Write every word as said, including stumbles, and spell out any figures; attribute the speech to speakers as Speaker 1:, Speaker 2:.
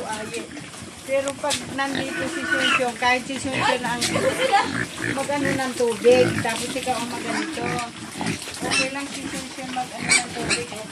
Speaker 1: aye. Pero pag nandito si Sunsyon, kahit si Sunsyon ang mag-ano ng tubig, tapos ikaw ang maganito. Okay lang si Sunsyon mag-ano ng tubig.